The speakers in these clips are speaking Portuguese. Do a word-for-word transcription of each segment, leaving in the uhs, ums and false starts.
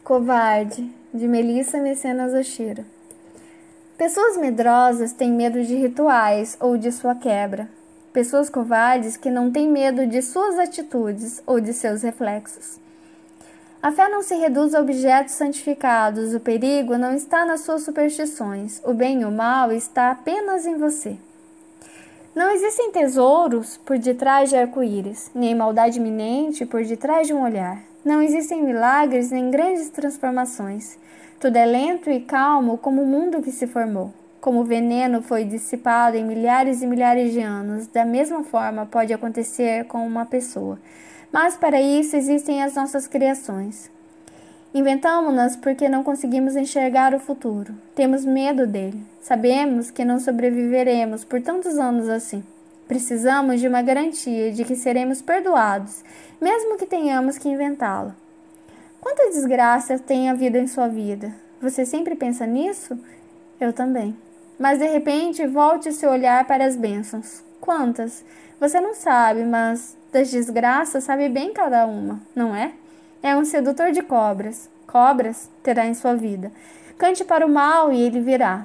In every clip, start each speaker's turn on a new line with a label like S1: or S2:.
S1: Covarde, de Melissa Mecenas Oshiro. Pessoas medrosas têm medo de rituais ou de sua quebra. Pessoas covardes que não têm medo de suas atitudes ou de seus reflexos. A fé não se reduz a objetos santificados, o perigo não está nas suas superstições, o bem e o mal está apenas em você. Não existem tesouros por detrás de arco-íris, nem maldade iminente por detrás de um olhar. Não existem milagres nem grandes transformações. Tudo é lento e calmo como o mundo que se formou. Como o veneno foi dissipado em milhares e milhares de anos, da mesma forma pode acontecer com uma pessoa. Mas para isso existem as nossas criações. Inventamos-nas porque não conseguimos enxergar o futuro. Temos medo dele. Sabemos que não sobreviveremos por tantos anos assim. Precisamos de uma garantia de que seremos perdoados, mesmo que tenhamos que inventá-la. Quanta desgraça tem havido em sua vida? Você sempre pensa nisso? Eu também. Mas de repente volte seu olhar para as bênçãos. Quantas? Você não sabe, mas das desgraças sabe bem cada uma, não é? É um sedutor de cobras. Cobras terá em sua vida. Cante para o mal e ele virá.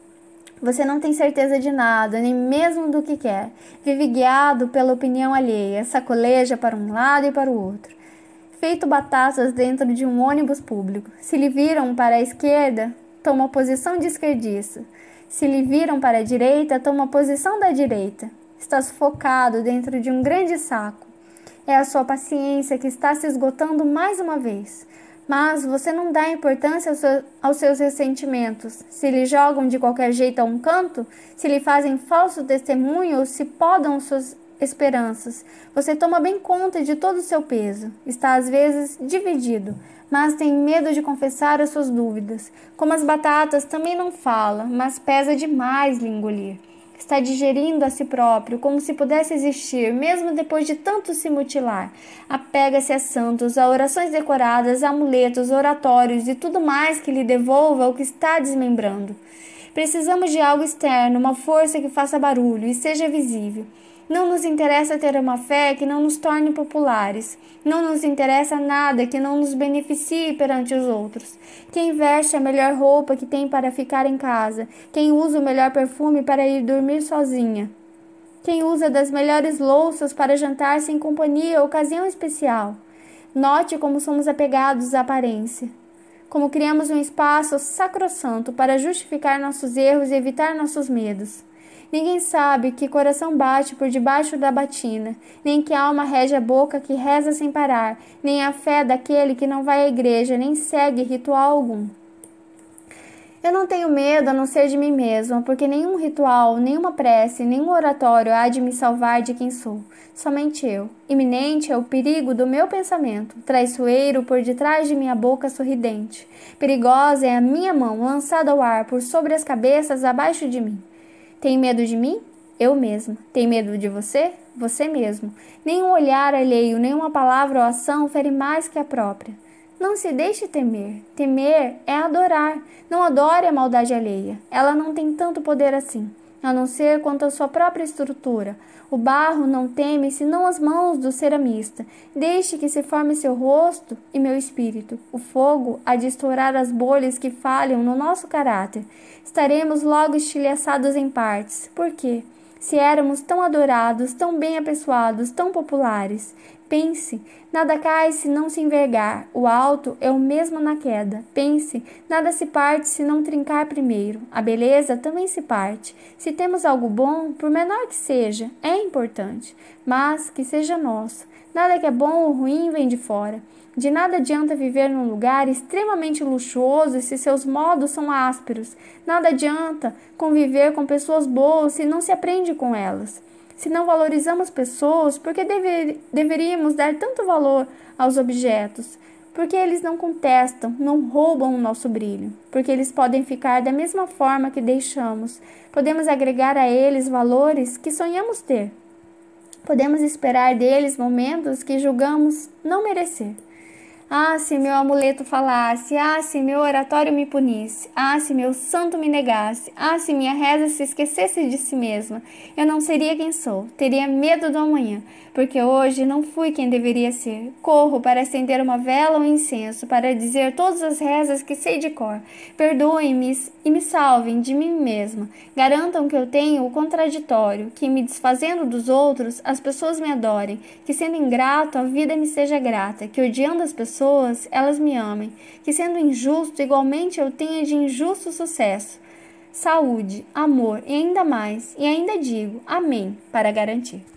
S1: Você não tem certeza de nada, nem mesmo do que quer. Vive guiado pela opinião alheia, sacoleja para um lado e para o outro. Feito batatas dentro de um ônibus público. Se lhe viram para a esquerda, toma posição de esquerdista. Se lhe viram para a direita, toma posição da direita. Está sufocado dentro de um grande saco. É a sua paciência que está se esgotando mais uma vez. Mas você não dá importância aos seus ressentimentos. Se lhe jogam de qualquer jeito a um canto, se lhe fazem falso testemunho ou se podam suas esperanças, você toma bem conta de todo o seu peso. Está às vezes dividido, mas tem medo de confessar as suas dúvidas. Como as batatas, também não fala, mas pesa demais lhe engolir. Está digerindo a si próprio, como se pudesse existir, mesmo depois de tanto se mutilar. Apega-se a santos, a orações decoradas, a amuletos, oratórios e tudo mais que lhe devolva o que está desmembrando. Precisamos de algo externo, uma força que faça barulho e seja visível. Não nos interessa ter uma fé que não nos torne populares. Não nos interessa nada que não nos beneficie perante os outros. Quem veste a melhor roupa que tem para ficar em casa. Quem usa o melhor perfume para ir dormir sozinha. Quem usa das melhores louças para jantar-se em companhia, ocasião especial. Note como somos apegados à aparência. Como criamos um espaço sacrossanto para justificar nossos erros e evitar nossos medos. Ninguém sabe que coração bate por debaixo da batina, nem que alma rege a boca que reza sem parar, nem a fé daquele que não vai à igreja, nem segue ritual algum. Eu não tenho medo a não ser de mim mesma, porque nenhum ritual, nenhuma prece, nenhum oratório há de me salvar de quem sou. Somente eu. Iminente é o perigo do meu pensamento, traiçoeiro por detrás de minha boca sorridente. Perigosa é a minha mão lançada ao ar por sobre as cabeças abaixo de mim. Tem medo de mim? Eu mesma. Tem medo de você? Você mesmo. Nenhum olhar alheio, nenhuma palavra ou ação fere mais que a própria. Não se deixe temer. Temer é adorar. Não adore a maldade alheia. Ela não tem tanto poder assim, a não ser quanto a sua própria estrutura. O barro não teme senão as mãos do ceramista. Deixe que se forme seu rosto e meu espírito. O fogo há de estourar as bolhas que falham no nosso caráter. Estaremos logo estilhaçados em partes. Por quê? Se éramos tão adorados, tão bem apessoados, tão populares. Pense, nada cai se não se envergar, o alto é o mesmo na queda. Pense, nada se parte se não trincar primeiro. A beleza também se parte. Se temos algo bom, por menor que seja, é importante, mas que seja nosso. Nada que é bom ou ruim vem de fora. De nada adianta viver num lugar extremamente luxuoso se seus modos são ásperos. Nada adianta conviver com pessoas boas se não se aprende com elas. Se não valorizamos pessoas, por que dever, deveríamos dar tanto valor aos objetos? Porque eles não contestam, não roubam o nosso brilho. Porque eles podem ficar da mesma forma que deixamos. Podemos agregar a eles valores que sonhamos ter. Podemos esperar deles momentos que julgamos não merecer. Ah, se meu amuleto falasse, ah, se meu oratório me punisse, ah, se meu santo me negasse, ah, se minha reza se esquecesse de si mesma, eu não seria quem sou, teria medo do amanhã, porque hoje não fui quem deveria ser. Corro para acender uma vela ou incenso, para dizer todas as rezas que sei de cor. Perdoem-me e me salvem de mim mesma. Garantam que eu tenho o contraditório, que me desfazendo dos outros, as pessoas me adorem, que sendo ingrato, a vida me seja grata, que odiando as pessoas, elas me amem, que sendo injusto, igualmente eu tenha de injusto sucesso, saúde, amor e ainda mais, e ainda digo amém para garantir.